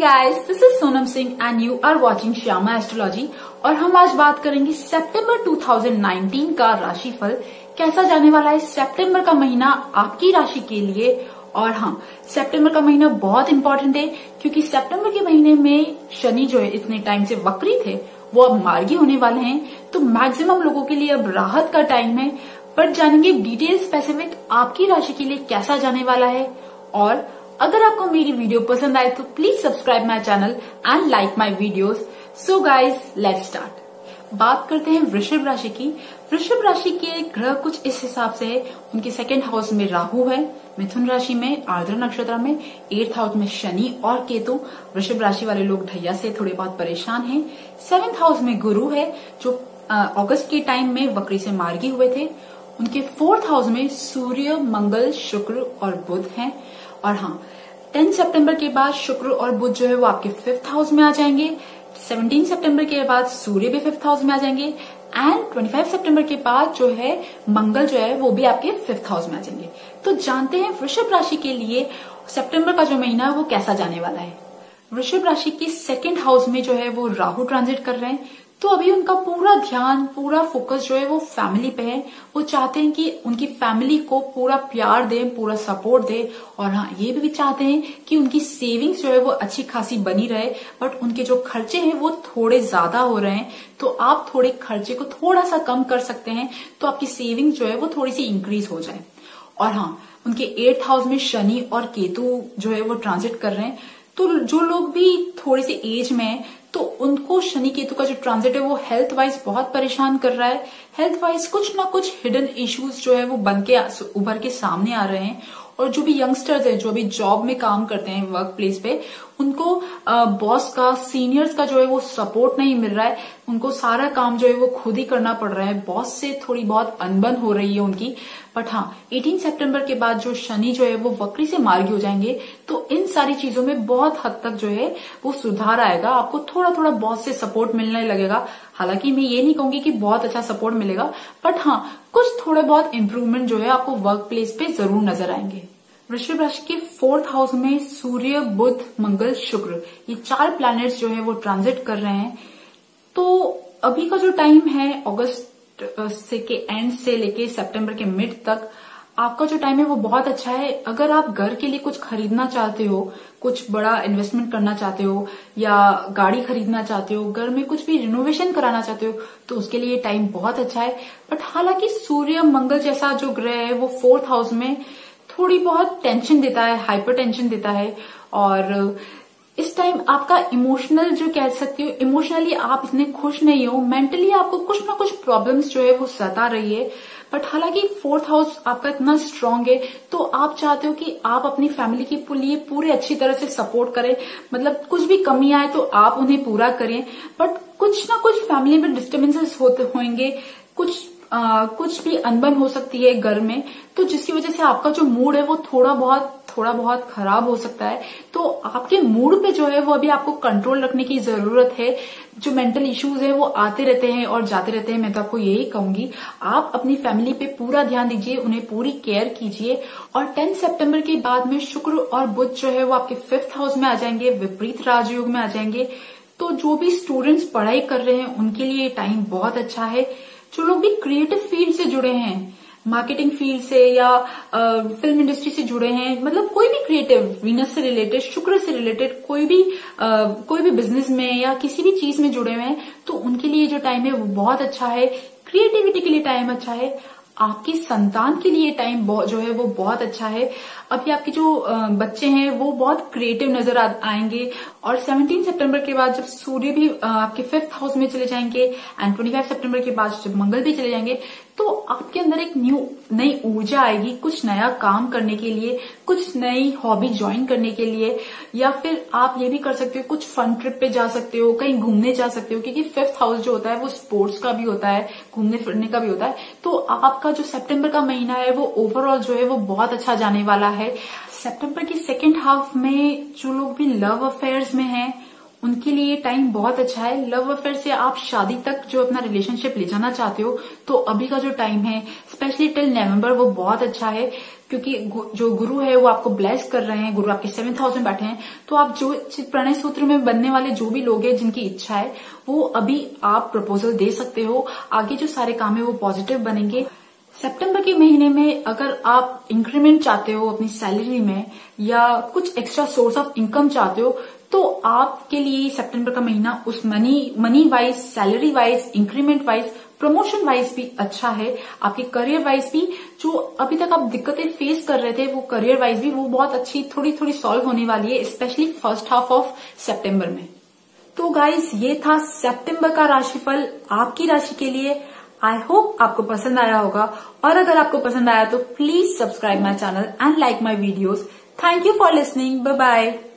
Guys, this is Sonam Singh and you are watching Shyama astrology. और हम आज बात करेंगे सितंबर 2019 का राशिफल कैसा जाने वाला है। सितंबर का महीना आपकी राशि के लिए, और हाँ, सितंबर का महीना बहुत इंपॉर्टेंट है क्योंकि सितंबर के महीने में शनि जो है इतने टाइम से वक्री थे वो अब मार्गी होने वाले हैं, तो मैक्सिमम लोगों के लिए अब राहत का टाइम है। पर जानेंगे डिटेल स्पेसिफिक आपकी राशि के लिए कैसा जाने वाला है। और अगर आपको मेरी वीडियो पसंद आए तो please subscribe my channel and like my videos. So guys, let's start. बात करते हैं वृषभ राशि की। वृषभ राशि के ग्रह कुछ इस हिसाब से है। उनके सेकंड हाउस में राहु है, मिथुन राशि में आर्द्र नक्षत्र में, 8th हाउस में शनि और केतु। वृषभ राशि वाले लोग ढैया से थोड़े बहुत परेशान हैं। 7th हाउस में गुरु है जो अगस्त के टाइम में वक्री से मार्गी हुए थे। उनके 4th हाउस में सूर्य, मंगल, शुक्र और बुध हैं। और हाँ, 10 सितंबर के बाद शुक्र और बुध जो है वो आपके 5th हाउस में आ जाएंगे। 17 सितंबर के बाद सूर्य भी 5th हाउस में आ जाएंगे एंड 25 सितंबर के बाद जो है मंगल जो है वो भी आपके 5th हाउस में आ जाएंगे। तो जानते हैं वृषभ राशि के लिए सितंबर का जो महीना है वो कैसा जाने वाला है। वृषभ राशि के सेकंड हाउस में जो है वो राहु ट्रांजिट कर रहे हैं, तो अभी उनका पूरा ध्यान, पूरा फोकस जो है वो फैमिली पे है। वो चाहते हैं कि उनकी फैमिली को पूरा प्यार दें, पूरा सपोर्ट दें। और हाँ, ये भी चाहते हैं कि उनकी सेविंग्स जो है वो अच्छी खासी बनी रहे। बट उनके जो खर्चे हैं वो थोड़े ज्यादा हो रहे हैं, तो आप थोड़े खर्चे को थोड़ा सा कम कर सकते हैं तो आपकी सेविंग्स जो है वो थोड़ी सी इंक्रीज हो जाए। और हाँ, उनके 8th हाउस में शनि और केतु जो है वो ट्रांजिट कर रहे हैं, तो जो लोग भी थोड़ी सी एज में है तो उनको शनि केतु का जो ट्रांजिट है वो हेल्थ वाइज बहुत परेशान कर रहा है। हेल्थ वाइज कुछ ना कुछ हिडन इश्यूज जो है वो बन के उभर के सामने आ रहे हैं। और जो भी यंगस्टर्स हैं जो अभी जॉब में काम करते हैं वर्क प्लेस पे, उनको बॉस का, सीनियर्स का जो है वो सपोर्ट नहीं मिल रहा है। उनको सारा काम जो है वो खुद ही करना पड़ रहा है। बॉस से थोड़ी बहुत अनबन हो रही है उनकी। बट हाँ, 18 सितंबर के बाद जो शनि जो है वो वक्री से मार्गी हो जाएंगे, तो इन सारी चीजों में बहुत हद तक जो है वो सुधार आएगा। आपको थोड़ा थोड़ा बॉस से सपोर्ट मिलने लगेगा। हालांकि मैं ये नहीं कहूंगी कि बहुत अच्छा सपोर्ट मिलेगा, बट हाँ, कुछ थोड़े बहुत इम्प्रूवमेंट जो है आपको वर्क प्लेस पे जरूर नजर आएंगे। वृषभ राशि के 4th हाउस में सूर्य, बुध, मंगल, शुक्र, ये 4 प्लैनेट्स जो है वो ट्रांजिट कर रहे हैं। तो अभी का जो टाइम है अगस्त से के एंड से लेके सितंबर के मिड तक आपका जो टाइम है वो बहुत अच्छा है। अगर आप घर के लिए कुछ खरीदना चाहते हो, कुछ बड़ा इन्वेस्टमेंट करना चाहते हो या गाड़ी खरीदना चाहते हो, घर में कुछ भी रिनोवेशन कराना चाहते हो, तो उसके लिए टाइम बहुत अच्छा है। बट हालांकि सूर्य, मंगल जैसा जो ग्रह है वो 4th हाउस में थोड़ी बहुत टेंशन देता है, हाइपर टेंशन देता है। और इस टाइम आपका इमोशनल जो कह सकती हो, इमोशनली आप इतने खुश नहीं हो, मेंटली आपको कुछ ना कुछ प्रॉब्लम्स जो है वो सता रही है। बट हालांकि 4th हाउस आपका इतना स्ट्रांग है, तो आप चाहते हो कि आप अपनी फैमिली के लिए पूरे अच्छी तरह से सपोर्ट करें। मतलब कुछ भी कमी आए तो आप उन्हें पूरा करें। बट कुछ ना कुछ फैमिली में डिस्टर्बेंसेस होते होंगे, कुछ भी अनबन हो सकती है घर में, तो जिसकी वजह से आपका जो मूड है वो थोड़ा बहुत खराब हो सकता है। तो आपके मूड पे जो है वो अभी आपको कंट्रोल रखने की जरूरत है। जो मेंटल इश्यूज है वो आते रहते हैं और जाते रहते हैं। मैं तो आपको यही कहूंगी, आप अपनी फैमिली पे पूरा ध्यान दीजिए, उन्हें पूरी केयर कीजिए। और 10 सितंबर के बाद में शुक्र और बुध जो है वो आपके 5th हाउस में आ जाएंगे, विपरीत राजयोग में आ जाएंगे। तो जो भी स्टूडेंट्स पढ़ाई कर रहे हैं उनके लिए टाइम बहुत अच्छा है। जो लोग भी क्रिएटिव फील्ड से जुड़े हैं, मार्केटिंग फील्ड से या फिल्म इंडस्ट्री से जुड़े हैं, मतलब कोई भी क्रिएटिव, वीनस से रिलेटेड, शुक्र से रिलेटेड कोई भी बिजनेस में या किसी भी चीज में जुड़े हुए हैं, तो उनके लिए जो टाइम है वो बहुत अच्छा है। क्रिएटिविटी के लिए टाइम अच्छा है। आपकी संतान के लिए टाइम जो है वो बहुत अच्छा है। अभी आपके जो बच्चे हैं वो बहुत क्रिएटिव नजर आएंगे। और 17 सितंबर के बाद जब सूर्य भी आपके 5th हाउस में चले जाएंगे एंड 25 सितंबर के बाद जब मंगल भी चले जाएंगे, तो आपके अंदर एक नई ऊर्जा आएगी कुछ नया काम करने के लिए, कुछ नई हॉबी ज्वाइन करने के लिए। या फिर आप ये भी कर सकते हो, कुछ फन ट्रिप पे जा सकते हो, कहीं घूमने जा सकते हो, क्योंकि 5th हाउस जो होता है वो स्पोर्ट्स का भी होता है, घूमने फिरने का भी होता है। तो आपका जो सितंबर का महीना है वो ओवरऑल जो है वो बहुत अच्छा जाने वाला है। सितंबर के सेकेंड हाफ में जो लोग भी लव अफेयर्स में हैं उनके लिए टाइम बहुत अच्छा है। लव अफेयर से आप शादी तक जो अपना रिलेशनशिप ले जाना चाहते हो, तो अभी का जो टाइम है स्पेशली टिल नवंबर वो बहुत अच्छा है। क्योंकि जो गुरु है वो आपको ब्लेस कर रहे हैं, गुरु आपके 7th हाउस में बैठे हैं। तो आप जो प्रणय सूत्र में बनने वाले जो भी लोग हैं जिनकी इच्छा है वो अभी आप प्रपोजल दे सकते हो। आगे जो सारे काम है वो पॉजिटिव बनेंगे। सितंबर के महीने में अगर आप इंक्रीमेंट चाहते हो अपनी सैलरी में या कुछ एक्स्ट्रा सोर्स ऑफ इनकम चाहते हो तो आपके लिए सितंबर का महीना उस money wise, salary wise, increment wise, promotion wise भी अच्छा है। आपके करियर वाइज भी जो अभी तक आप दिक्कतें फेस कर रहे थे वो करियर वाइज भी वो बहुत अच्छी थोड़ी थोड़ी सॉल्व होने वाली है, स्पेशली फर्स्ट हाफ ऑफ सितंबर में। तो गाइज ये था सितंबर का राशिफल आपकी राशि के लिए। आई होप आपको पसंद आया होगा और अगर आपको पसंद आया तो please subscribe my channel and like my videos. Thank you for listening. Bye bye.